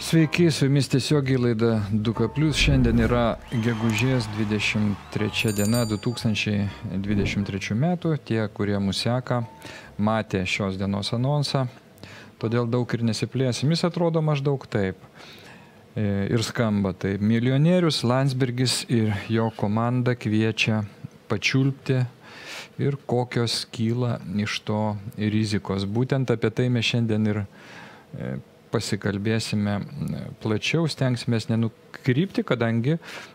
Sveiki, su jumis tiesiogiai laida Duka Plius. Šiandien yra gegužės 23 diena 2023 metų. Tie, kurie mus seka, matė šios dienos anonsą, todėl daug ir nesiplėsim. Jis atrodo maždaug taip ir skamba taip. Milijonierius Landsbergis ir jo komanda kviečia pačiulpti ir kokios kyla iš to rizikos. Būtent apie tai mes šiandien ir pasikalbėsime plačiau, stengsimės nenukrypti, kadangi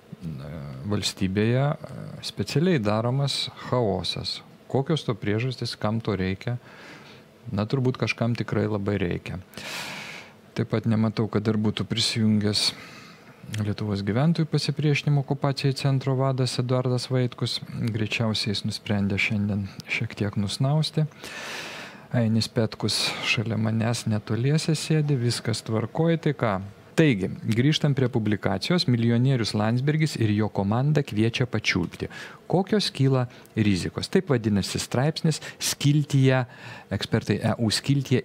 valstybėje specialiai daromas chaosas. Kokios to priežastys, kam to reikia? Na, turbūt kažkam tikrai labai reikia. Taip pat nematau, kad dar būtų prisijungęs Lietuvos gyventojų pasipriešinimo okupacijai centro vadas Eduardas Vaitkus. Greičiausiai jis nusprendė šiandien šiek tiek nusnausti. Ainis Petkus šalia manęs netoliese sėdi, viskas tvarkoja, tai ką? Taigi, grįžtam prie publikacijos. Milijonierius Landsbergis ir jo komanda kviečia pačiulpti. Kokios kyla rizikos? Taip vadinasi straipsnis skiltyje, ekspertai EU skiltyje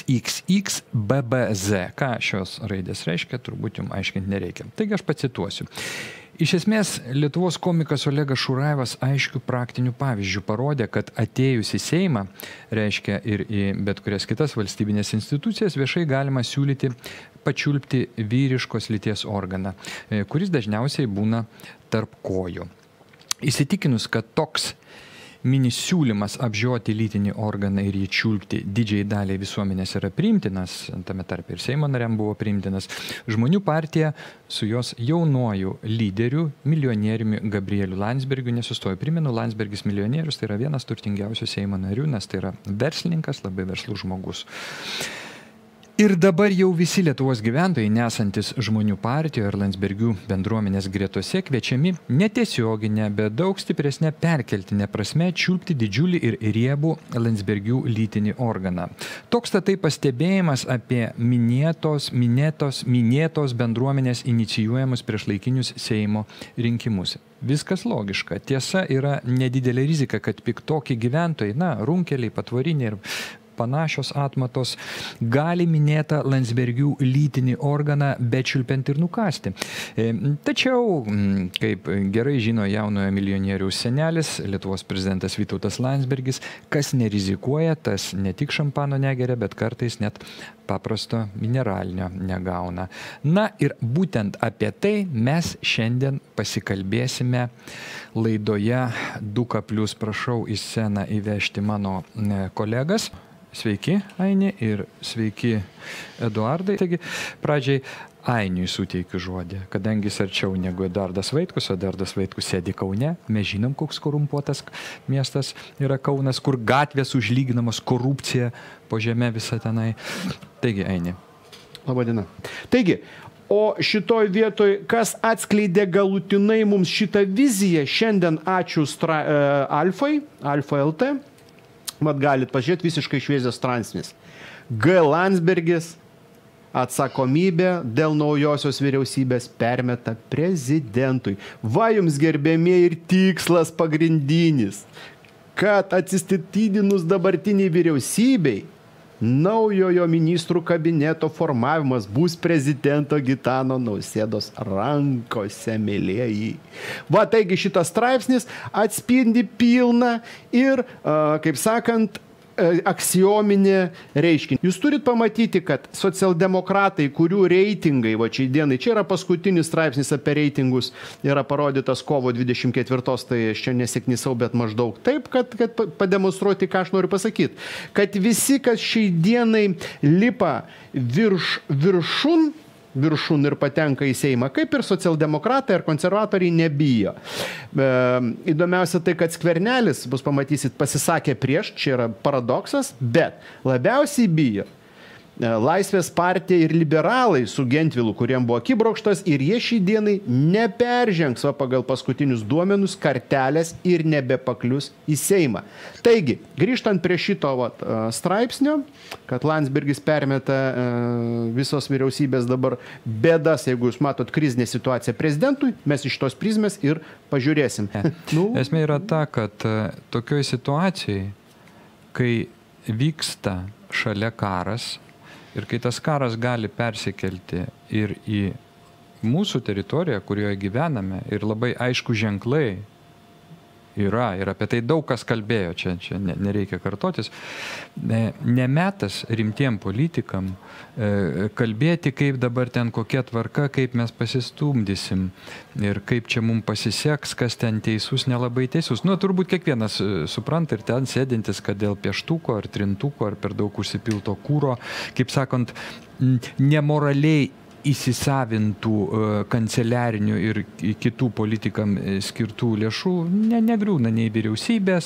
XXXBBZ. Ką šios raidės reiškia, turbūt jums aiškinti nereikia. Taigi aš pacituosiu. Iš esmės, Lietuvos komikas Olegas Šurajevas aiškių praktinių pavyzdžių parodė, kad atėjus į Seimą, reiškia ir į bet kurias kitas valstybinės institucijas, viešai galima siūlyti pačiulpti vyriškos lyties organą, kuris dažniausiai būna tarp kojų. Įsitikinus, kad toks mini siūlymas apžioti lytinį organą ir jį čiulpti didžiai daliai visuomenės yra priimtinas, tame tarp ir Seimo nariam buvo priimtinas, Žmonių partija su jos jaunuoju lyderiu, milijonieriumi Gabrieliu Landsbergiu nesustojo. Primenu, Landsbergis milijonierius tai yra vienas turtingiausių Seimo narių, nes tai yra verslininkas, labai verslus žmogus. Ir dabar jau visi Lietuvos gyventojai, nesantis Žmonių partijoje ir Landsbergių bendruomenės gretose, kviečiami netiesioginę, bet daug stipresnę perkeltinę prasme čiulpti didžiulį ir riebų Landsbergių lytinį organą. Toks tai pastebėjimas apie minėtos bendruomenės inicijuojamus priešlaikinius Seimo rinkimus. Viskas logiška. Tiesa, yra nedidelė rizika, kad piktoki gyventojai, runkeliai, patvoriniai ir panašios atmatos gali minėtą Landsbergių lytinį organą bečiulpiant ir nukasti. Tačiau, kaip gerai žino jaunojo milijonieriaus senelis, Lietuvos prezidentas Vytautas Landsbergis, kas nerizikuoja, tas ne tik šampano negeria, bet kartais net paprasto mineralinio negauna. Na ir būtent apie tai mes šiandien pasikalbėsime laidoje Duka Plius. Prašau į sceną įvežti mano kolegas. Sveiki, Aini, ir sveiki, Eduardai. Taigi, pradžiai Ainiui suteikiu žodį, kadangi jis arčiau negu Eduardas Vaitkus, o Eduardas Vaitkus sėdi Kaune. Mes žinom, koks korumpuotas miestas yra Kaunas, kur gatvės užlyginamos, korupcija po žeme visą tenai. Taigi, Aini. Labadiena. Taigi, o šitoj vietoj, kas atskleidė galutinai mums šitą viziją, šiandien ačiū Alfa LT. Mat galit pažiūrėti, visiškai šviežias straipsnis. G. Landsbergis atsakomybę dėl naujosios vyriausybės permeta prezidentui. Va jums, gerbėmieji, ir tikslas pagrindinis, kad atsistatydinus dabartiniai vyriausybei, naujojo ministrų kabineto formavimas bus prezidento Gitano Nausėdos rankose, mielieji. Va, taigi šitas straipsnis atspindi pilną ir, kaip sakant, aksiominį reiškinį. Jūs turit pamatyti, kad socialdemokratai, kurių reitingai, va čia dienai, čia yra paskutinis straipsnis apie reitingus, yra parodytas kovo 24, tai aš čia nesiknisau, bet maždaug taip, kad pademonstruoti, ką aš noriu pasakyti. Kad visi, kas šiai dienai lipa viršun ir patenka į Seimą, kaip ir socialdemokratai ar konservatoriai nebijo. Įdomiausia tai, kad Skvernelis, bus pamatysit, pasisakė prieš, čia yra paradoksas, bet labiausiai bijo Laisvės partija ir liberalai su Gentvilu, kuriem buvo akibrokštas, ir jie šį dienai neperžengs pagal paskutinius duomenus kartelės ir nebepaklius į Seimą. Taigi, grįžtant prie šito straipsnio, kad Landsbergis permeta visos vyriausybės dabar bėdas, jeigu jūs matot krizinę situaciją prezidentui, mes iš tos prizmės ir pažiūrėsim. Esmė yra ta, kad tokioj situacijai, kai vyksta šalia karas, Ir kai tas karas gali persikelti ir į mūsų teritoriją, kurioje gyvename, ir labai aišku ženklai yra, ir apie tai daug kas kalbėjo, čia nereikia kartotis, nemetas rimtiem politikam kalbėti, kaip dabar ten kokia tvarka, kaip mes pasistumdysim ir kaip čia mums pasiseks, kas ten teisus, nelabai teisus. Nu, turbūt kiekvienas supranta ir ten sėdintis, kad dėl pieštuko ar trintuko ar per daug užsipilto kūro, kaip sakant, nemoraliai įsisavintų kanceliarinių ir kitų politikam skirtų lėšų negriūna nei vyriausybės,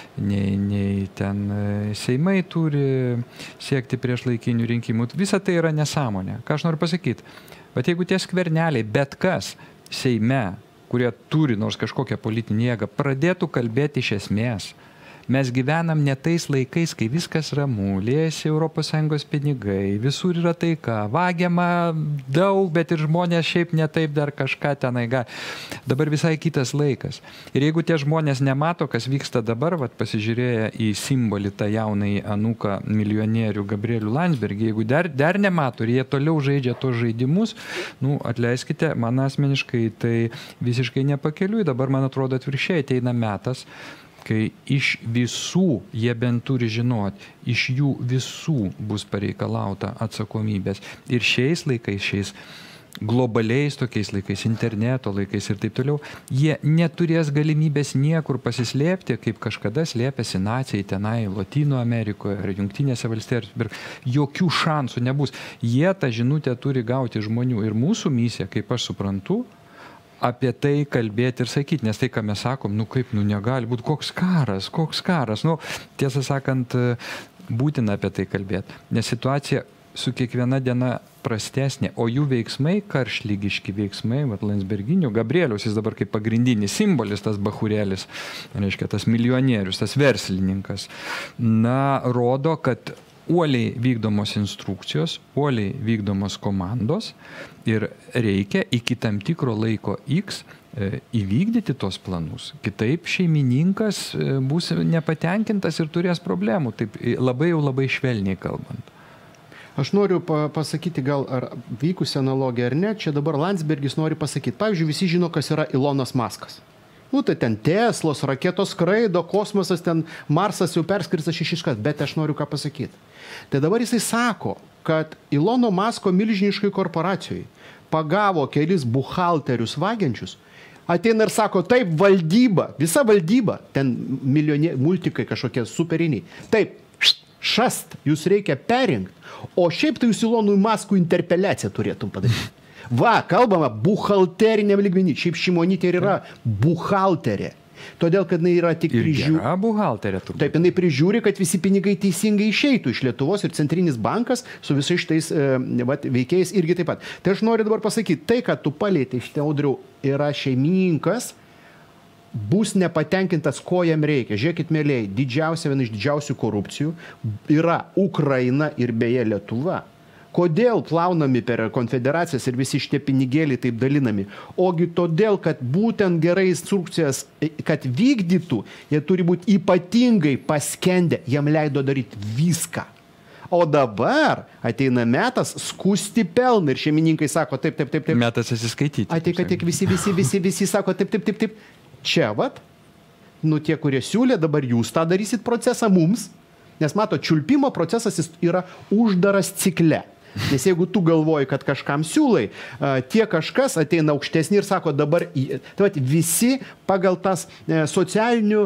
nei ten seimai turi siekti priešlaikinių rinkimų. Visa tai yra nesąmonė. Ką aš noriu pasakyti? Bet jeigu tie skverneliai, bet kas Seime, kurie turi nors kažkokią politinį jėgą, pradėtų kalbėti iš esmės, mes gyvenam ne tais laikais, kai viskas ramu, liejasi ES pinigai, visur yra taika, vagiama daug, bet ir žmonės šiaip netaip dar kažką tenai gali. Dabar visai kitas laikas. Ir jeigu tie žmonės nemato, kas vyksta dabar, pasižiūrėję į simbolį tą jaunąjį anūką milijonierių Gabrielių Landsbergį, jeigu dar nemato ir jie toliau žaidžia tos žaidimus, nu, atleiskite, man asmeniškai tai visiškai nepakeliui. Dabar, man atrodo, atvirkščiai ateina metas, kai iš visų, jie bent turi žinoti, iš jų visų bus pareikalauta atsakomybės. Ir šiais laikais, šiais globaliais tokiais laikais, interneto laikais ir taip toliau, jie neturės galimybės niekur pasislėpti, kaip kažkada slėpėsi nacijai tenai Lotynų Amerikoje ar Jungtinėse valstijose. Jokių šansų nebus. Jie tą žinutę turi gauti žmonių. Ir mūsų misija, kaip aš suprantu, apie tai kalbėti ir sakyti, nes tai, ką mes sakom, nu kaip, nu negali būti, koks karas, nu tiesą sakant, būtina apie tai kalbėti, nes situacija su kiekviena diena prastesnė, o jų veiksmai, karštlygiški veiksmai, Landsberginių, Gabrieliaus, jis dabar kaip pagrindinis simbolis, tas bachūrėlis, reiškia, tas milijonierius, tas verslininkas, na, rodo, kad uoliai vykdomos instrukcijos, uoliai vykdomos komandos ir reikia iki tam tikro laiko X įvykdyti tos planus. Kitaip šeimininkas bus nepatenkintas ir turės problemų, taip labai švelniai kalbant. Aš noriu pasakyti, gal ar vykusi analogija ar ne, čia dabar Landsbergis nori pasakyti. Pavyzdžiui, visi žino, kas yra Elonas Maskas. Nu, tai ten Teslos, raketos skraido, kosmosas, ten Marsas jau perskristas 6 kartų, bet aš noriu ką pasakyti. Tai dabar jisai sako, kad Elono Masko milžiniškai korporacijai pagavo kelis buhalterius vagiančius, ateina ir sako, taip, valdyba, visa valdyba, ten multikai kažkokie superiniai, taip, šast, jūs reikia perinkti, o šiaip tai jūs Elonui Maskui interpeliaciją turėtum padaryti. Va, kalbama, buhalteriniam lygmenį. Šiaip Šimonytė ir yra buhalterė. Todėl, kad jinai yra tik prižiūri. Yra buhalterė turbūt. Taip, jinai prižiūri, kad visi pinigai teisingai išeitų iš Lietuvos ir Centrinis bankas su visais šitais veikėjais irgi taip pat. Tai aš noriu dabar pasakyti, tai, kad tu palėtė šitie, Audriau, yra šeimininkas, bus nepatenkintas, ko jam reikia. Žiūrėkit, mėlėjai, viena iš didžiausių korupcijų yra Ukraina ir beje Lietuva. Kodėl plaunami per konfederacijas ir visi šitie pinigėliai taip dalinami? Ogi todėl, kad būtent gerai instrukcijas, kad vykdytų, jie turi būti ypatingai paskendę, jam leido daryti viską. O dabar ateina metas skusti pelną ir šeimininkai sako taip. Metas atsiskaityti. Ateik, visi sako taip. Čia, nu tie, kurie siūlė, dabar jūs tą darysit procesą mums, nes mato, čiulpimo procesas yra uždaras cikle. Nes jeigu tu galvoji, kad kažkam siūlai, tie kažkas ateina aukštesni ir sako dabar, tai visi pagal tas socialinių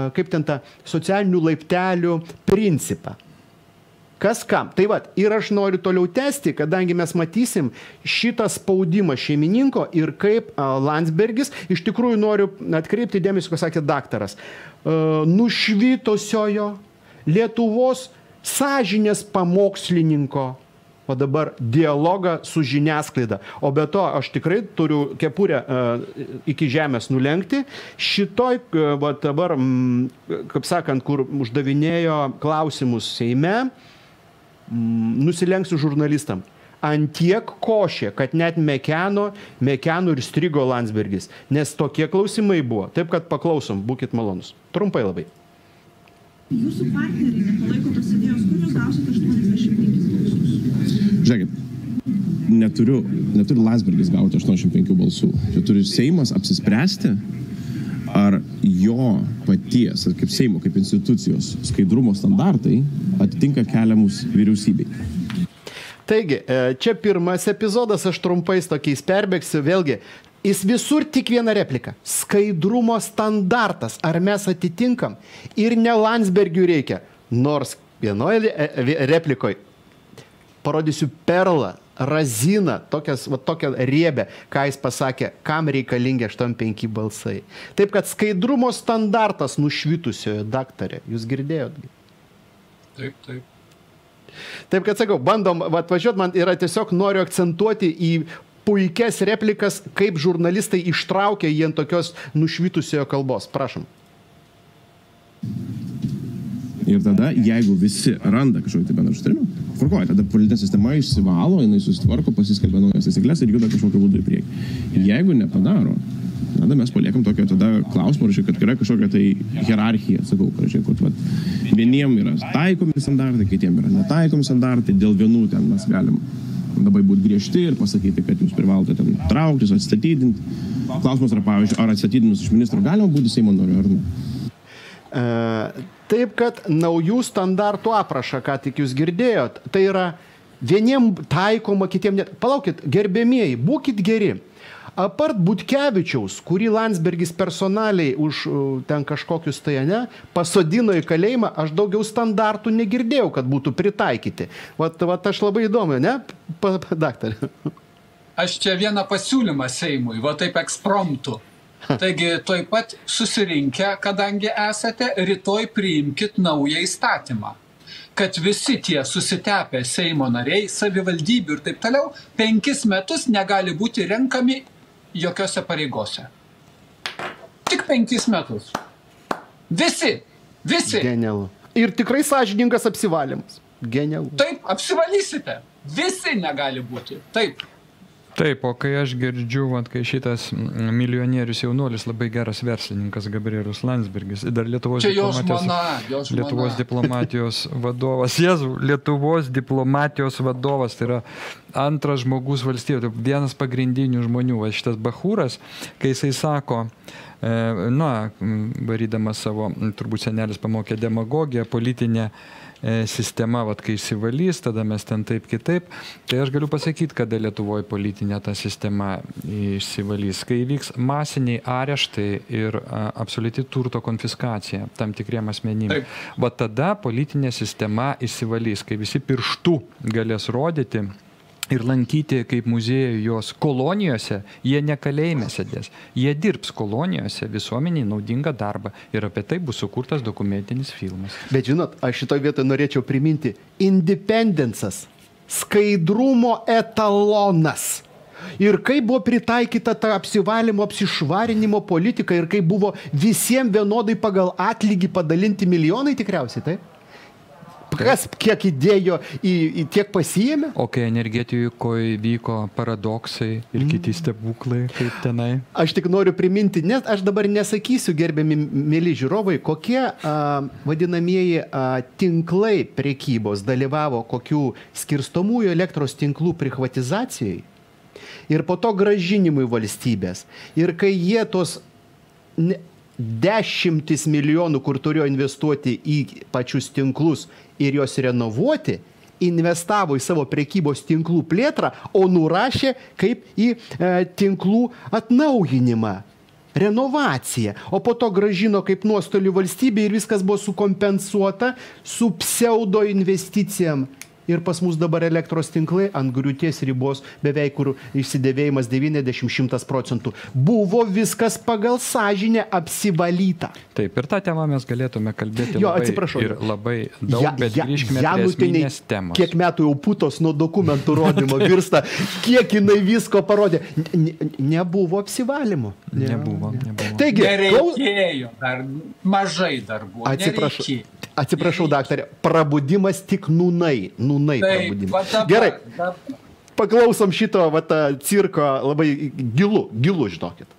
laiptelių principą. Kas kam? Tai ir aš noriu toliau tęsti, kadangi mes matysim šitą spaudimą šeimininko ir kaip Landsbergis, iš tikrųjų noriu atkreipti dėmesį, ką sakė daktaras, nušvitosiojo Lietuvos sąžinės pamokslininko, o dabar dialogą su žiniasklaida. O be to, aš tikrai turiu kepurę iki žemės nulenkti. Šitoj, dabar, kaip sakant, kur uždavinėjo klausimus Seime, nusilenksiu žurnalistam. Antiek košė, kad net mekeno ir strigo Landsbergis. Nes tokie klausimai buvo. Taip, kad paklausom, būkit malonus. Trumpai labai. Jūsų partneriai nepalaiko tos idėjos, kur jūs gausit 85 balsus? Žiūrėkit, neturi Landsbergis gauti 85 balsų. Čia turi Seimas apsispręsti, ar jo paties, kaip Seimo, kaip institucijos skaidrumo standartai atitinka keliamus vyriausybei. Taigi, čia pirmas epizodas, aš trumpais tokiais perbėgsiu, vėlgi, jis visur tik viena replika. Skaidrumo standartas, ar mes atitinkam? Ir ne Landsbergiui reikia, nors vienoje replikoje parodysiu perlą, raziną, tokią riebę, ką jis pasakė, kam reikalingi 85 balsai. Taip, kad skaidrumo standartas nušvitusiojo daktarė, jūs girdėjot? Taip. Taip, kad sakau, bandom atvažiuoti, man yra tiesiog noriu akcentuoti į puikias replikas, kaip žurnalistai ištraukia jį ant tokios nušvitusiojo kalbos. Prašom. Ir tada, jeigu visi randa kažkokį bendrą sutarimą, tvarkoja, tada politinė sistema išsivalo, jinai susitvarko, pasiskelbia naujas taisyklės ir juda kažkokiu būdu į priekį. Jeigu nepadaro, tada mes paliekam tokio tada klausimą, kad yra kažkokia tai hierarchija, sakau, kad vieniem yra taikomi standartai, kitiem yra netaikomi standartai, dėl vienų ten mes galim labai būti griežti ir pasakyti, kad jūs privalote ten trauktis, atstatydinti. Klausimas yra, pavyzdžiui, ar atstatydinus iš ministro galima būti Seimo nariu ar ne? Taip, kad naujų standartų aprašą, ką tik jūs girdėjot, tai yra vieniem taikoma, kitiem net. Palaukit, gerbėmieji, būkit geri. Apart Butkevičiaus, kurį Landsbergis personaliai už ten kažkokius tai, ne, pasodino į kalėjimą, aš daugiau standartų negirdėjau, kad būtų pritaikyti. Vat aš labai įdomu, ne, daktarė? Aš čia vieną pasiūlymą Seimui, va taip ekspromptu. Taigi, toj pat susirinkę, kadangi esate, rytoj priimkit naują įstatymą. Kad visi tie susitepę Seimo nariai, savivaldybių ir taip toliau, 5 metus negali būti renkami jokiose pareigose. Tik 5 metus. Visi. Genialu. Ir tikrai sąžiningas apsivalymas. Genialu. Taip, apsivalysite. Visi negali būti. Taip. Taip, o kai aš girdžiu, kai šitas milijonierius jaunuolis, labai geras verslininkas Gabrielius Landsbergis, dar Lietuvos diplomatijos vadovas, Lietuvos diplomatijos vadovas, tai yra antras žmogus valstybė, vienas pagrindinių žmonių, šitas Bachūras, kai jisai sako, varydamas savo, turbūt senelis pamokė demagogiją, politinę sistema, kai įsivalys, tada mes ten taip kitaip. Tai aš galiu pasakyti, kada Lietuvoje politinė ta sistema įsivalys. Kai vyks masiniai areštai ir absoliuti turto konfiskacija tam tikriem asmenim. Va tada politinė sistema įsivalys, kai visi pirštų galės rodyti ir lankyti kaip muziejų jos kolonijose, jie ne kalėjime sėdės, jie dirbs kolonijose visuomeniai naudingą darbą ir apie tai bus sukurtas dokumentinis filmas. Bet žinot, aš šitoj vietoje norėčiau priminti, Independencas, skaidrumo etalonas. Ir kaip buvo pritaikyta ta apsivalymo, apsišvarinimo politika ir kaip buvo visiems vienodai pagal atlygį padalinti milijonai tikriausiai, taip? Kas kiek įdėjo, tiek pasiėmė? O kai energetikoje vyko paradoksai ir kiti stebuklai, kaip tenai? Aš tik noriu priminti, nes aš dabar nesakysiu, gerbiami mėly žiūrovai, kokie vadinamieji tinklai prekybos dalyvavo kokių skirstomųjų elektros tinklų privatizacijai ir po to grąžinimui valstybės. Ir kai jie tos 10 milijonų, kur turėjo investuoti į pačius tinklus ir juos renovuoti, investavo į savo prekybos tinklų plėtrą, o nurašė kaip į tinklų atnaujinimą, renovaciją. O po to grąžino kaip nuostolių valstybė ir viskas buvo sukompensuota su pseudo investicijam. Ir pas mus dabar elektros tinklai ant griūties ribos beveik, kur išsidėvėjimas 90–100%. Buvo viskas pagal sąžinę apsivalyta. Taip, ir tą temą mes galėtume kalbėti labai daug, bet grįžkime prie esminės temos. Kiek metų jau putos nuo dokumentų rodymo virsta, kiek jinai visko parodė. Nebuvo apsivalymo. Nebuvo. Taigi, nereikėjo, mažai dar buvo. Atsiprašau, daktarė, prabudimas tik nūnai prabudimas. Gerai, paklausom šito cirko labai gilu, žinokit.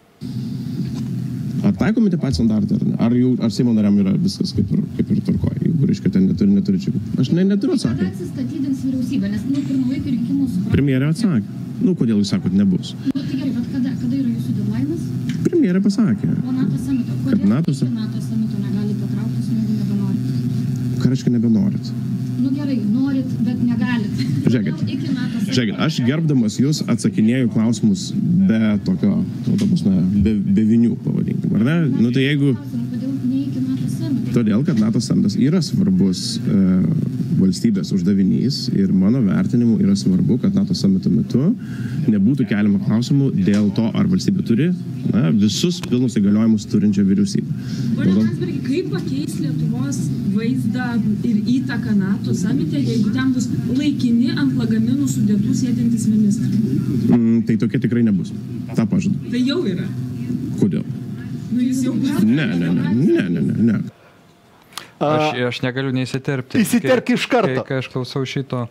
Ar taikomi tie patys standartai, ar ne? Ar Seimo nariam yra viskas kaip ir tvarkoja? kur reiškia ten neturi čia. Aš neturiu atsakymą. Kada atsistatydins vyriausybė, nes pirmalaikių rinkimų su... Premjerė atsakė. Kodėl jūs sakot nebus? Tai gerai, bet kada yra jūsų deadline'as? Premjerė pasakė. O NATO samito. Kad NATO samito negalite patrauktis, jeigu nebenorit? Ką reiškia nebenorit? Gerai, norit, bet negalit. Žiūrėkit, aš gerbdamas jūs atsakinėjau klausimus be tokio, be vinių, pavadinkim, ar ne? Tai jeigu... Kodėl ne iki NATO samito? Todėl, kad NATO samitas yra svarbus valstybės uždavinys ir mano vertinimu yra svarbu, kad NATO samito metu nebūtų keliama klausimų dėl to, ar valstybė turi visus pilnus įgaliojimus turinčią vyriausybę. Pone Landsbergi, kaip pakeis Lietuvos vaizdą ir įtaką NATO samite, jeigu ten bus laikini ant lagaminų sudėtų sėdintys ministrai? Tai tokia tikrai nebus. Ta pažadu. Tai jau yra. Kodėl? Jūs jau... Ne. Aš negaliu neįsiterpti. Įsiterpk iš karto. Kai aš klausau šito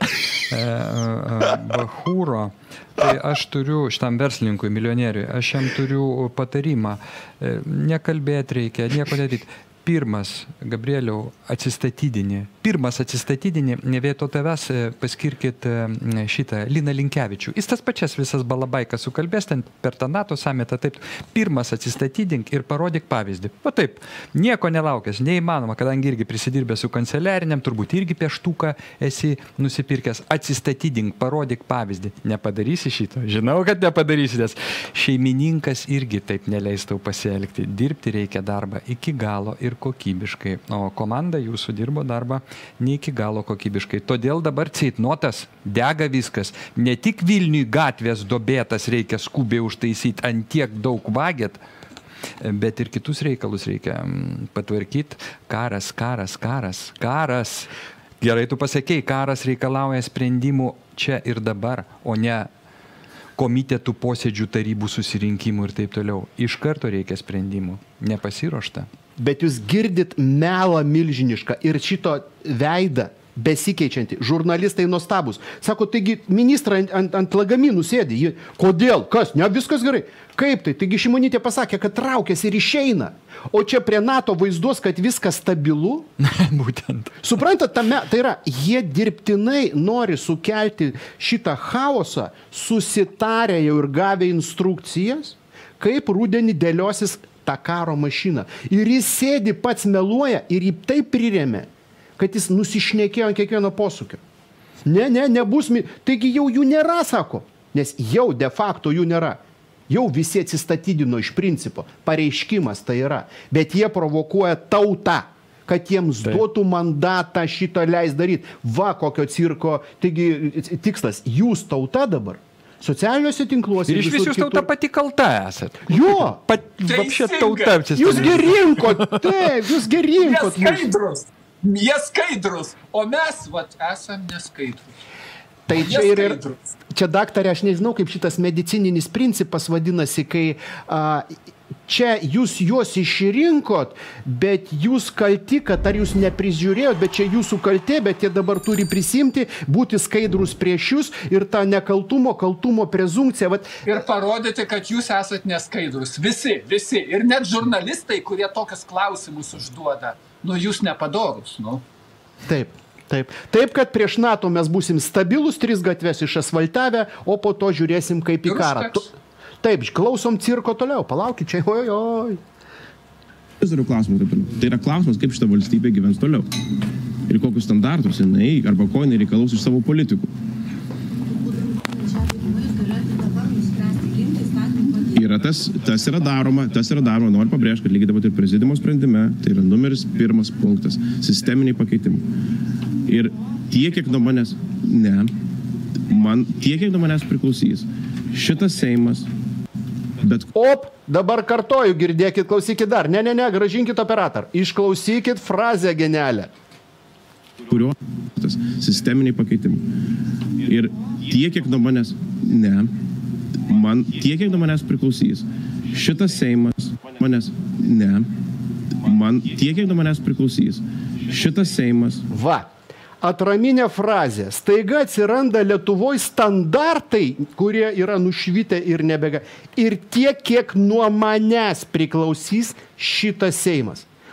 bachūro, tai aš turiu šitam verslininkui, milijonieriui, aš jam turiu patarimą. Nekalbėti reikia, nieko nedaryti. Pirmas, Gabrieliau, atsistatydini. Vietoj tavęs paskirkit šitą Liną Linkevičių. Jis tas pačias visas balabaikas sukalbės ten per tą NATO samitą. Taip, pirmas atsistatydink ir parodyk pavyzdį. O taip, nieko nelaukęs, neįmanoma, kadangi irgi prisidirbė su kanceliariniam, turbūt irgi pieštuką esi nusipirkęs. Atsistatydink, parodyk pavyzdį. Nepadarysi šito. Žinau, kad nepadarysi, nes šeimininkas irgi taip neleis tau pasielgti. Dirbti reikia darbą iki galo ir kokybiškai. O komanda jūsų dirbo darbą ne iki galo kokybiškai. Todėl dabar ceitnotas, dega viskas. Ne tik Vilniui gatvės dobėtas reikia skubiai užtaisyti, ant tiek daug vagėt, bet ir kitus reikalus reikia patvarkyti. Karas. Gerai, tu pasakei, karas reikalauja sprendimų čia ir dabar, o ne komitetų posėdžių tarybų susirinkimų ir taip toliau. Iš karto reikia sprendimų. Nepasiruošta. Bet jūs girdit melą milžinišką ir šito veidą besikeičiantį. Žurnalistai nuostabus. Sako, taigi ministrai ant lagaminų sėdi. Kodėl? Kas? Ne, viskas gerai. Kaip tai? Taigi Šimonytė pasakė, kad traukiasi ir išeina. O čia prie NATO vaizduos, kad viskas stabilu. Būtent. Suprantat, tai yra, jie dirbtinai nori sukelti šitą chaosą, susitarę jau ir gavę instrukcijas, kaip rudenį dėliosis tą karo mašiną. Ir jis sėdi, pats meluoja ir jį taip prirėmė, kad jis nusišnekėjo ant kiekvieno posūkio. Nebus. Taigi jau jų nėra, sako. Nes jau de facto jų nėra. Jau visi atsistatydino iš principo. Pareiškimas tai yra. Bet jie provokuoja tautą, kad jiems duotų mandatą šito leis daryti. Va, kokio cirko. Taigi tikslas, jūs tauta dabar. Socialiniuose tinkluose. Ir iš vis jūs tauta pati kalta esat. Jo. Vapšė tauta. Jūs gerinkot. Taip, jūs gerinkot. Jie skaidrus. O mes, esam neskaidrus. Tai čia, daktarė, aš nežinau, kaip šitas medicininis principas vadinasi, kai čia jūs juos išrinkot, bet jūs kalti, kad ar jūs neprižiūrėjot, bet čia jūsų kaltė, bet jie dabar turi prisimti, būti skaidrus prieš jūs ir tą kaltumo prezumpciją. Ir parodyti, kad jūs esat neskaidrus. Visi. Ir net žurnalistai, kurie tokius klausimus užduoda. Jūs nepadorus. Taip, kad prieš NATO mes būsim stabilus, 3 gatves išasfaltavę, o po to žiūrėsim kaip į karą. Taip, klausom cirko toliau, palaukit čia, oi. Tai yra klausimas, kaip šita valstybė gyvens toliau. Ir kokius standartus jinai, arba ko jinai reikalaus iš savo politikų. Tas yra daroma, noriu pabrėžti, kad lygiai dabar ir prezidimo sprendime, tai yra numeris 1 punktas, sisteminiai pakeitimai. Ir tiek, kiek nuo manęs, tiek, kiek nuo manęs priklausys, šitas Seimas, bet... Dabar kartoju, girdėkit, klausykit dar. Ne, gražinkit operator. Išklausykit frazę genialę. Kurio sisteminiai pakeitimai. Ir tiek, kiek nuo manęs, tiek, kiek nuo manęs priklausys, šitas Seimas, tiek, kiek nuo manęs priklausys, šitas Seimas... Va. Atraminė frazė. Staiga atsiranda Lietuvoje standartai, kurie yra nušvitę ir nebega. Ir tiek, kiek nuo manęs priklausys šitas Seimas.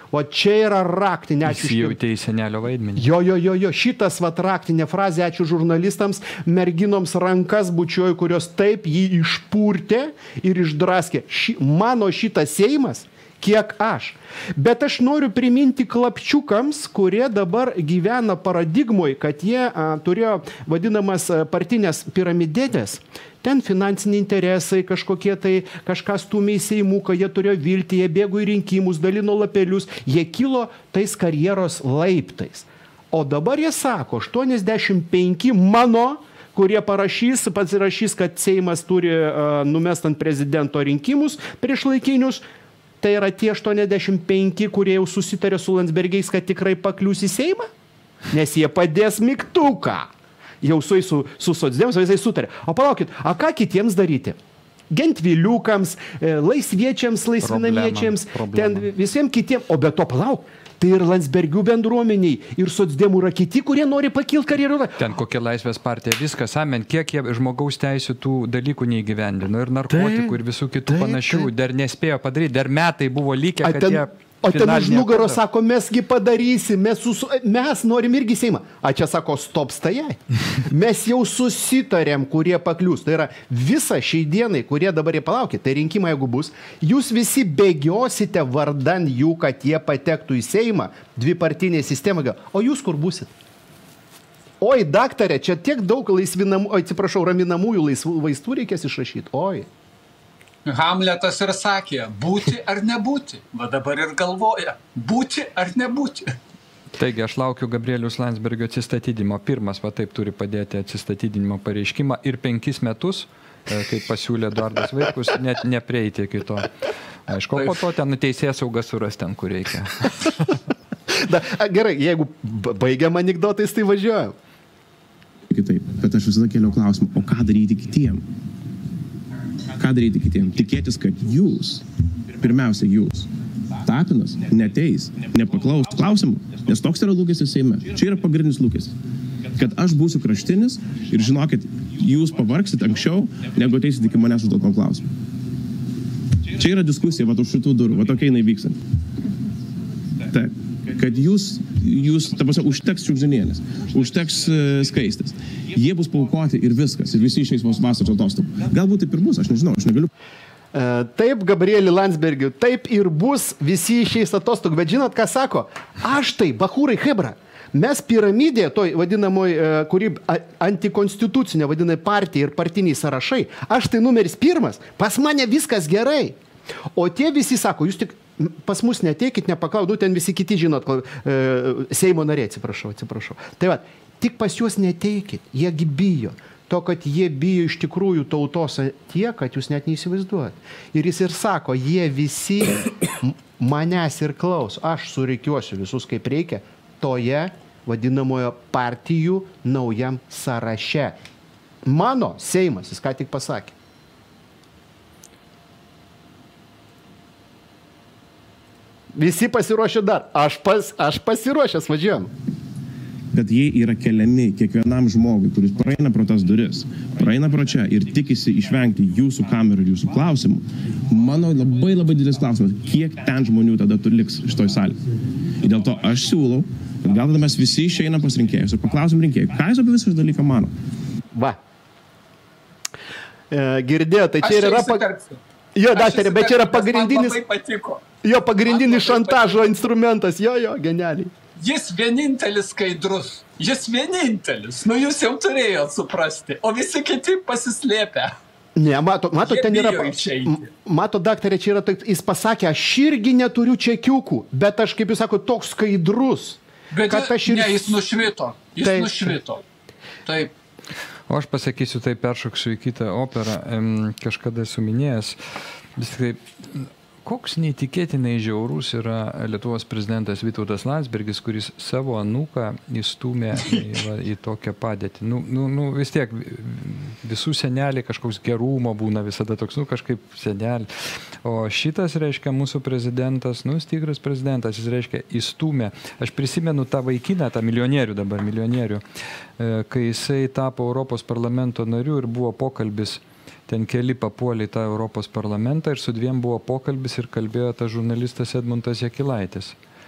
O čia yra raktinė. Įsijautė į senelio vaidmenį. Jo. Šitas raktinė frazė, ačiū žurnalistams, merginoms rankas bučiuoju, kurios taip jį išpurtė ir išdraskė. Mano šitas Seimas, kiek aš. Bet aš noriu priminti klapčiukams, kurie dabar gyvena paradigmoje, kad jie turėjo vadinamas partinės piramidėtės. Ten finansiniai interesai, kažkokie tai, kažkas stumė į Seimuką, jie turėjo viltį, jie bėgo į rinkimus, dalino lapelius, jie kilo tais karjeros laiptais. O dabar jie sako, 85 mano, kurie pasirašys, kad Seimas turi numest ant prezidento rinkimus priešlaikinius, tai yra tie 85, kurie jau susitarė su Landsbergiais, kad tikrai paklius į Seimą, nes jie padės mygtuką. Jau su socdemais, visai sutarė. O palaukit, ką kitiems daryti? Gentviliukams, laisviečiams, laisvinamiečiams, ten visiems kitiems. O be to, palauk, tai ir Landsbergių bendruomeniai, ir socdemų yra kiti, kurie nori pakilti karjerą. Ten kokia Laisvės partija, viskas, amen, kiek jie žmogaus teisių tų dalykų neįgyvendino, ir narkotikų, ir visų kitų panašių, dar nespėjo padaryti, dar metai buvo likę, kad jie... O ten už nugaro sako, mesgi padarysim, mes norim irgi Seimą. A čia sako, stop stajai. Mes jau susitarėm, kurie paklius. Tai yra visa šiai dienai, kurie dabar jie palaukit, tai rinkimai jeigu bus, jūs visi bėgiosite vardan jų, kad jie patektų į Seimą, dvipartinė sistema. O jūs kur busit? Oi, daktarė, čia tiek daug raminamųjų vaistų reikės išrašyti. Oi. Hamletas ir sakė, būti ar nebūti. Va dabar ir galvoja, būti ar nebūti. Taigi, aš laukiu Gabrieliaus Landsbergio atsistatydinimo. Pirmas, va taip turi padėti atsistatydinimo pareiškimą ir 5 metus, kaip pasiūlė Eduardas Vaitkus, net neprieiti iki to. Aišku, po to ten teisėsaugas suras ten, kur reikia. Gerai, jeigu baigiam anekdotais, tai važiuojam. Kitaip, bet aš visada keliau klausimą, o ką daryti kitiem? Ką daryti kitiem? Tikėtis, kad jūs, pirmiausia jūs, Tapinas, neteis, nepaklaus klausimų, nes toks yra lūkestis Seime. Čia yra pagrindinis lūkestis. Kad aš būsiu kraštinis ir žinokit, jūs pavargsit anksčiau, negu ateisit iki manęs užduotom klausimų. Čia yra diskusija, va už šitų durų, va tokia jinai vykstant. Taip. Kad jūs ta prasme, užteks Šiugždinienės, užteks Skaistės. Jie bus paaukoti ir viskas, ir visi išeis vasaros atostogų. Galbūt taip ir bus, aš nežinau, aš negaliu. Taip, Gabrielį Landsbergių, taip ir bus, visi išeis atostogų, bet žinot, ką sako? Aš tai, bachūrai, hebra, mes piramidė, toj vadinamoj, kuri antikonstitucinė, vadinamai partija ir partiniai sąrašai, aš tai numeris 1, pas mane viskas gerai. O tie visi sako, jūs tik pas mus neteikit, nepaklau, ten visi kiti žinot, Seimo nariai, atsiprašau. Tai va, tik pas juos neteikit, jiegi bijo. To, kad jie bijo iš tikrųjų tautos tiek, kad jūs net neįsivaizduojat. Ir jis ir sako, jie visi manęs ir klaus, aš surikiuosiu visus kaip reikia, toje vadinamojo partijų naujam sąraše. Mano Seimas, jis ką tik pasakė. Visi pasiruošę dar. Aš pasiruošęs, važiuojam. Bet jie yra keliami kiekvienam žmogui, kuris praeina pro tas duris, praeina pro čia ir tikisi išvengti jūsų kamerų ir jūsų klausimų. Mano labai didelis klausimas, kiek ten žmonių tada liks šitoj salėje. Ir dėl to aš siūlau, kad gal mes visi išeinam pas rinkėjus ir paklausim rinkėjų, ką jūs apie visą šitą dalyką mano. Va. Girdėjo, tai čia yra... Jo, daktarė, bet čia yra pagrindinis... Jo, pagrindinis šantažo instrumentas. Jo, genialiai. Jis vienintelis skaidrus. Jis vienintelis. Nu, jūs jau turėjot suprasti. O visi kiti pasislėpę. Ne, mato, ten yra... Mato, daktarė, čia yra... Jis pasakė, aš irgi neturiu čekiukų, bet aš, kaip jūs sako, toks skaidrus. Bet ne, jis nušvito. Nušvito. Taip. O aš pasakysiu, tai peršoksiu į kitą operą, kažkada esu minėjęs. Vis tik, koks neįtikėtinai žiaurus yra Lietuvos prezidentas Vytautas Landsbergis, kuris savo anūką įstūmė į tokią padėtį. Vis tiek visų seneliai kažkoks gerumo būna visada toks, kažkaip seneliai. O šitas, reiškia, mūsų prezidentas, tikras prezidentas, jis, reiškia, įstūmė. Aš prisimenu tą vaikiną, tą milijonierių, kai jisai tapo Europos parlamento nariu ir buvo pokalbis. Ten keli papuolė į tą Europos parlamentą ir su dviem buvo pokalbis ir kalbėjo tas žurnalistas Edmundas Jakilaitis.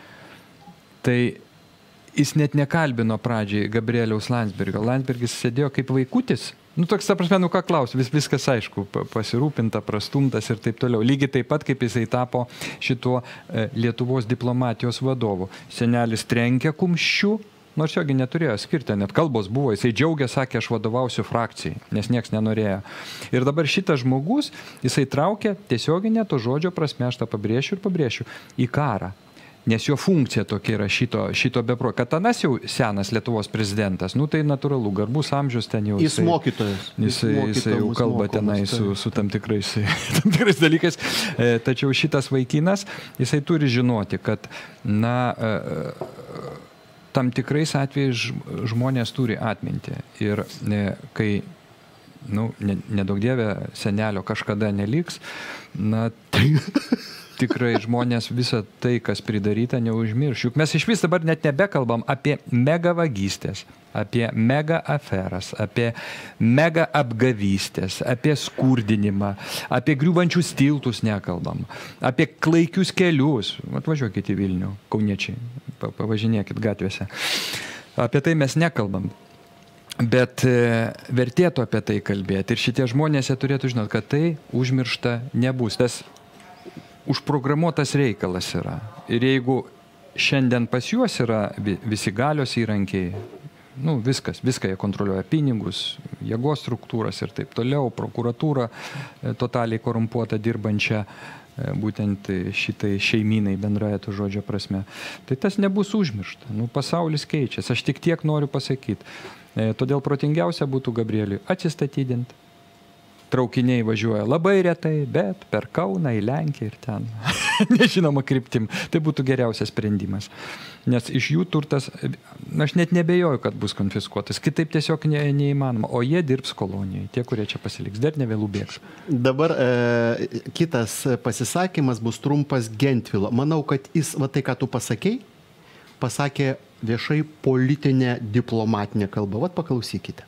Tai jis net nekalbino pradžiai Gabrieliaus Landsbergio. Landsbergis sėdėjo kaip vaikutis. Toks, ta prasme, ką klausiu, viskas aišku, pasirūpinta, prastumtas ir taip toliau. Lygiai taip pat, kaip jisai tapo šituo Lietuvos diplomatijos vadovu. Senelis trenkė kumščiu, nors jogi neturėjo skirti, net kalbos buvo. Jisai džiaugė, sakė, aš vadovausiu frakcijai, nes nieks nenorėjo. Ir dabar šitas žmogus, jisai traukė tiesioginę to žodžio prasme, aš tą pabrėšiu, į karą. Nes jo funkcija tokia yra šito bepro. Kad anas jau senas Lietuvos prezidentas, tai natūralu, garbus amžius ten jau. Jis mokytojas. Jisai jau kalba tenai su tam tikrais dalykais. Tačiau šitas vaikinas, jisai turi žinoti, kad, tam tikrais atvejais žmonės turi atminti. Ir kai, nedaug dievė senelio kažkada neliks, tai tikrai žmonės visą tai, kas pridaryta, neužmirš. Juk mes iš vis dabar net nebekalbam apie mega vagystės, apie mega aferas, apie mega apgavystės, apie skurdinimą, apie griūvančius tiltus nekalbam, apie klaikius kelius. Atvažiuokit į Vilnių, kauniečiai, pavažinėkit gatvėse. Apie tai mes nekalbam. Bet vertėtų apie tai kalbėti. Ir šitie žmonės turėtų žinoti, kad tai užmiršta nebus. Tas užprogramuotas reikalas yra. Ir jeigu šiandien pas juos yra visi galios įrankiai, viską jie kontroliuoja, pinigus, jėgos struktūras ir taip toliau, prokuratūrą totaliai korumpuotą dirbančią būtent šitai šeiminai bendraja to žodžio prasme. Tai tas nebus užmiršta. Pasaulis keičiasi. Aš tik tiek noriu pasakyti. Todėl protingiausia būtų Gabrieliui atsistatydinti. Traukiniai važiuoja labai retai, bet per Kauną į Lenkiją ir ten. Nežinoma kryptim. Tai būtų geriausias sprendimas. Nes iš jų turtas, aš net nebejoju, kad bus konfiskuotas. Kitaip tiesiog neįmanoma. O jie dirbs kolonijai. Tie, kurie čia pasiliks. Dar ne vėlų bėgs. Dabar kitas pasisakymas bus trumpas Gentvilo. Manau, kad jis, tai ką tu pasakė viešai politinę diplomatinę kalbą. Paklausykite.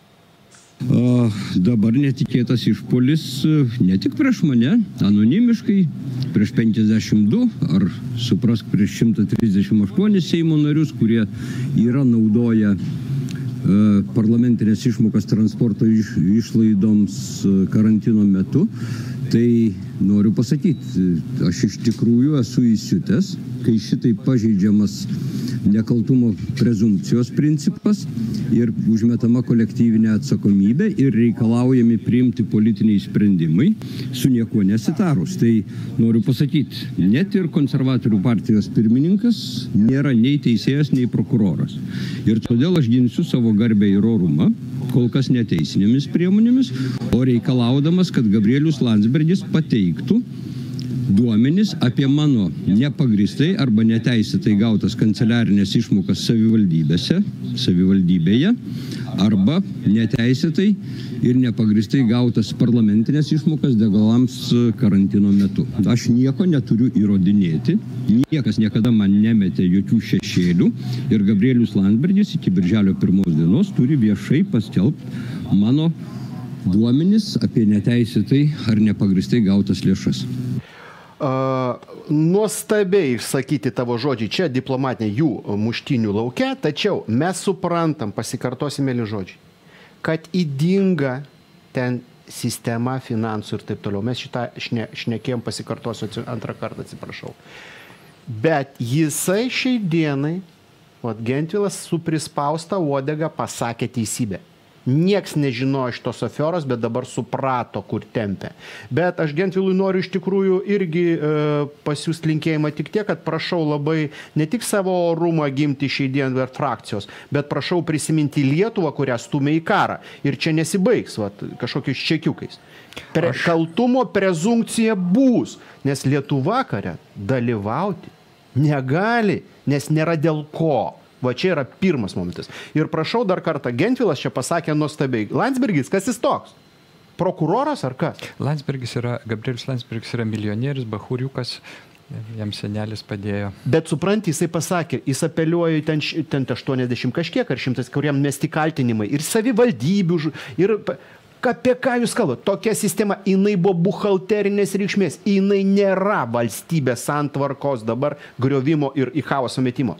Dabar netikėtas išpuolis ne tik prieš mane, anonimiškai, prieš 52, ar suprask prieš 138 Seimo narius, kurie yra naudoję parlamentinės išmokas transporto išlaidoms karantino metu. Tai noriu pasakyti, aš iš tikrųjų esu įsiutęs, kai šitai pažeidžiamas nekaltumo prezumpcijos principas ir užmetama kolektyvinė atsakomybė ir reikalaujami priimti politiniai sprendimai su niekuo nesitarus. Tai noriu pasakyti, net ir konservatorių partijos pirmininkas nėra nei teisėjas, nei prokuroras. Ir todėl aš ginsiu savo garbę ir orumą, kol kas neteisinėmis priemonėmis, o reikalaudamas, kad Gabrielius Landsbergis pateiktų duomenis apie mano nepagristai arba neteisėtai gautas kanceliarinės išmokas savivaldybėje arba neteisėtai ir nepagristai gautas parlamentinės išmokas degalams karantino metu. Aš nieko neturiu įrodinėti, niekas niekada man nemetė jokių šešėlių ir Gabrielius Landsbergis iki birželio 1 dienos turi viešai paskelbti mano duomenis apie neteisėtai ar nepagristai gautas lėšas. Nuostabiai išsakyti tavo žodžiai čia diplomatiniai jų muštinių lauke, tačiau mes suprantam, pasikartosime mėly žodžiai, kad įdinga ten sistema, finansų ir taip toliau. Mes šitą šnekėjom, pasikartosiu antrą kartą, atsiprašau. Bet jisai šiai dienai, Gentvilas su prispausta uodega pasakė teisybę. Nieks nežinojo šitos aferos, bet dabar suprato, kur tempia. Bet aš Gentvilui noriu iš tikrųjų irgi pasiūsti linkėjimą tik tiek, kad prašau labai ne tik savo orumą gimti šiai dienai frakcijos, bet prašau prisiminti Lietuvą, kurią stumia į karą. Ir čia nesibaigs kažkokiais čekiukais. Kaltumo prezumpcija bus, nes Lietuva kare dalyvauti negali, nes nėra dėl ko. Va čia yra pirmas momentas. Ir prašau dar kartą, Gentvilas čia pasakė nuostabiai. Landsbergis, kas jis toks? Prokuroras ar kas? Gabrielius Landsbergis yra milijonierius, bachūriukas, jam senelis padėjo. Bet supranti, jisai pasakė, jis apeliuoja ten 80 kažkiek ar 100, kuriam mesti kaltinimai. Ir savivaldybių, ir apie ką jūs kalbate? Tokia sistema, jinai buvo buhalterinės reikšmės. Jinai nėra valstybės santvarkos dabar griovimo ir į chaoso metimo.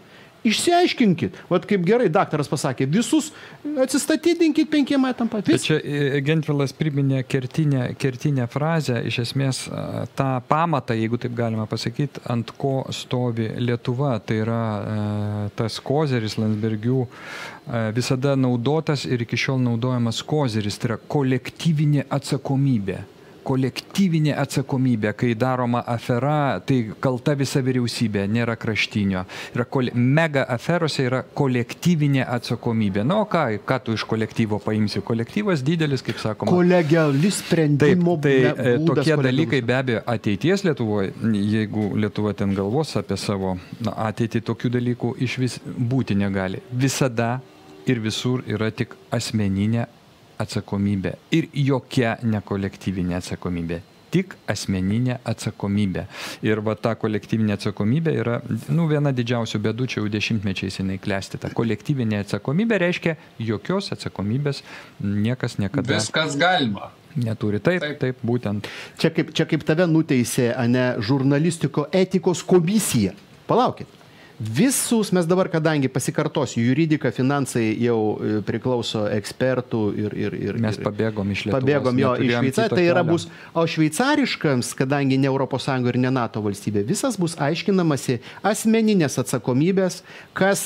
Išsiaiškinkit, vat kaip gerai daktaras pasakė, visus atsistatydinkit 5 metam pat. Čia Gentvilas priminė kertinę frazę, iš esmės tą pamatą, jeigu taip galima pasakyti, ant ko stovi Lietuva. Tai yra tas kozeris Landsbergių visada naudotas ir iki šiol naudojamas kozeris, tai yra kolektyvinė atsakomybė. Kolektyvinė atsakomybė, kai daroma afera, tai kalta visa vyriausybė, nėra kraštinio. Mega aferose yra kolektyvinė atsakomybė. Na, o ką tu iš kolektyvo paimsi? Kolektyvas didelis, kaip sakoma. Kolegialis sprendimo būdas. Tai tokie dalykai be abejo ateities Lietuvoje, jeigu Lietuva ten galvos apie savo ateitį, tokių dalykų iš vis būti negali. Visada ir visur yra tik asmeninė atsakomybė ir jokia ne kolektyvinė atsakomybė, tik asmeninė atsakomybė. Ir va ta kolektyvinė atsakomybė yra viena didžiausių bėdų, čia jau dešimtmečiais jinai klestita. Kolektyvinė atsakomybė reiškia jokios atsakomybės niekas niekada. Viskas galima. Neturi. Taip, būtent. Čia kaip tave nuteisė, ne, žurnalistiko etikos komisija. Palaukit. Visus mes dabar, kadangi pasikartosiu, juridika, finansai jau priklauso ekspertų ir mes pabėgom iš Lietuvos. Pabėgom jo iš Šveicarijos, tai yra bus, o šveicariškams, kadangi ne ES ir ne NATO valstybė, visas bus aiškinamasi asmeninės atsakomybės, kas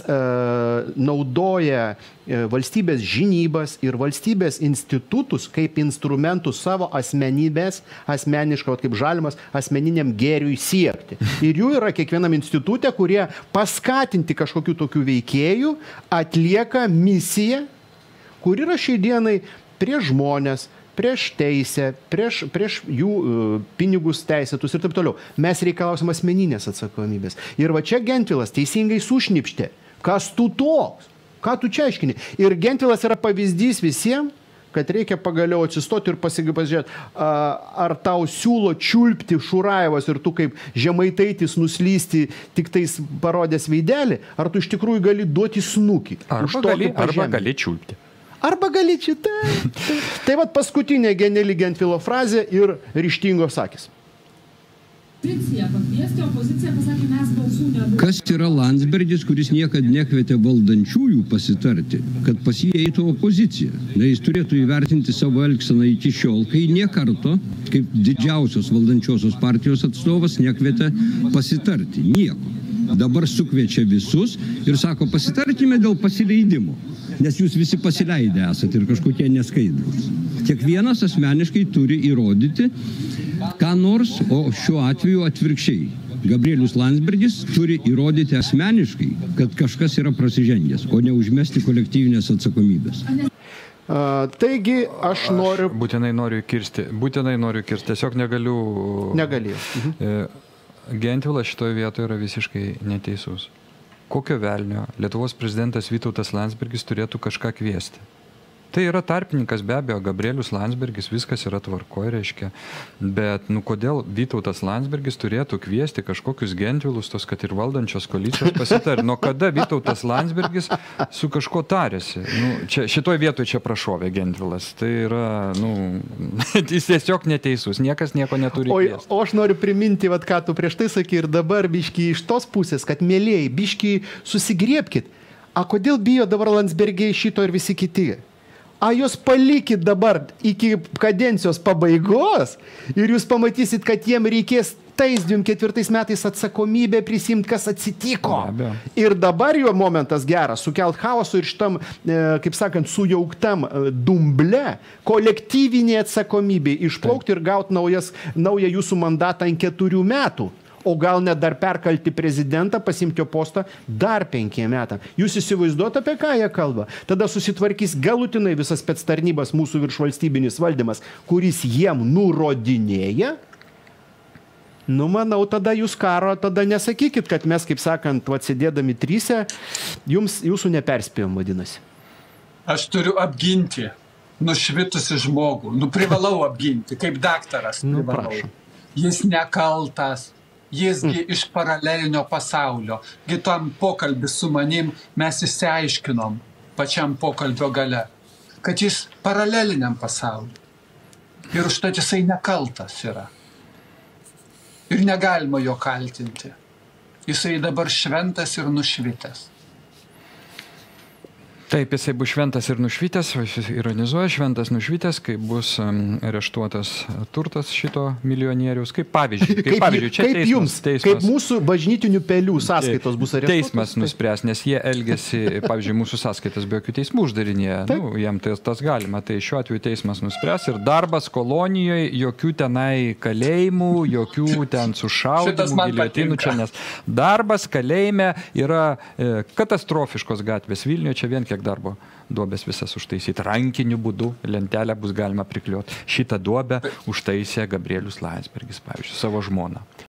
naudoja valstybės žinybas ir valstybės institutus kaip instrumentus savo asmeniško, kaip žalimas, asmeniniam gėriui siekti. Ir jų yra kiekvienam institutė, kurie paskatinti kažkokių tokių veikėjų atlieka misiją, kur yra šiai dienai prieš žmonės, prieš teisę, prieš jų pinigus teisėtus ir taip toliau. Mes reikalausim asmeninės atsakomybės. Ir va čia Gentvilas teisingai sušnipštė. Kas tu toks? Ką tu čia aiškini? Ir Gentvilas yra pavyzdys visiems, kad reikia pagaliau atsistoti ir pasižiūrėti, ar tau siūlo čiulpti Šurajevas ir tu kaip Žemaitaitis nuslysti tik tais parodęs veidelį, ar tu iš tikrųjų gali duoti snukį. Arba gali čiulpti. Arba gali šitą. Tai vat paskutinė geniali Gentvilo frazė ir ryžtingos akys. Kas yra Landsbergis, kuris niekada nekvietė valdančiųjų pasitarti, kad pas jį eitų opozicija? Jis turėtų įvertinti savo elgseną iki šiol, kai nie karto, kaip didžiausios valdančiosios partijos atstovas, nekvietė pasitarti. Nieko. Dabar sukviečia visus ir sako, pasitarkime dėl pasileidimo. Nes jūs visi pasileidę esate ir kažkokie neskaidrūs. Kiekvienas asmeniškai turi įrodyti ką nors, o šiuo atveju atvirkščiai. Gabrielius Landsbergis turi įrodyti asmeniškai, kad kažkas yra prasižengęs, o ne užmesti kolektyvinės atsakomybės. Taigi aš noriu... Būtinai noriu kirsti. Tiesiog negaliu... Negalėjau. Gentvilas šitoje vietoje yra visiškai neteisus. Kokio velnio Lietuvos prezidentas Vytautas Landsbergis turėtų kažką kviesti? Tai yra tarpininkas, be abejo, Gabrielius Landsbergis, viskas yra tvarkoj, reiškia. Bet, kodėl Vytautas Landsbergis turėtų kviesti kažkokius Gentvilus, tos, kad ir valdančios koalicijos pasitarė? Nuo kada Vytautas Landsbergis su kažko tarėsi? Šitoj vietoje čia prašovė Gentvilas. Tai yra, jis tiesiog neteisus, niekas nieko neturi kviesti. O aš noriu priminti, ką tu prieš tai sakai ir dabar biški iš tos pusės, kad mėlėjai, biški susigriebkit. Kodėl bijo dabar Landsbergiai šito ir visi kiti? Jūs palikit dabar iki kadencijos pabaigos ir jūs pamatysit, kad jiem reikės tais 24 metais atsakomybę prisimti, kas atsitiko. Ir dabar jo momentas geras, sukelt chaosų ir šitam, kaip sakant, sujauktam dumble, kolektyvinė atsakomybė išplaukti ir gauti naują jūsų mandatą ant 4 metų. O gal net dar perkalti prezidentą, pasimti jo postą dar 5 metam. Jūs įsivaizduojate, apie ką jie kalba? Tada susitvarkys galutinai visas spectarnybas mūsų viršvalstybinis valdymas, kuris jiem nurodinėja. Manau, tada jūs karo, tada nesakykit, kad mes, kaip sakant, atsėdėdami tryse, jūsų neperspėjom, vadinasi. Aš turiu apginti nušvitusi žmogų. Privalau apginti, kaip daktaras. Prašom. Jis nekaltas. Jisgi iš paralelinio pasaulio. Tam pokalbį su manim mes išsiaiškinom pačiam pokalbio gale, kad jis paraleliniam pasauliu. Ir užtat jisai nekaltas yra. Ir negalima jo kaltinti. Jisai dabar šventas ir nušvitęs. Taip, jisai bus šventas ir nušvitęs, jis ironizuoja, šventas nušvitęs, kai bus areštuotas turtas šito milijonieriaus. Kaip pavyzdžiui, čia kaip jums, kaip mūsų bažnytinių pelių sąskaitos bus areštuotas. Teismas nuspręs, nes jie elgesi, pavyzdžiui, mūsų sąskaitas be jokių teismų uždarinėje. Nu, jam tas galima. Tai šiuo atveju teismas nuspręs ir darbas kolonijoje, jokių tenai kalėjimų, jokių ten sušaudymų, giliotinų čia, nes darbas kalėjime yra katastrofiškos gatvės Vilniuje, čia vien kiek darbo duobės visas užtaisyti. Rankiniu būdu lentelę bus galima prikliuoti. Šitą duobę užtaisė Gabrielius Landsbergis, pavyzdžiui, savo žmoną.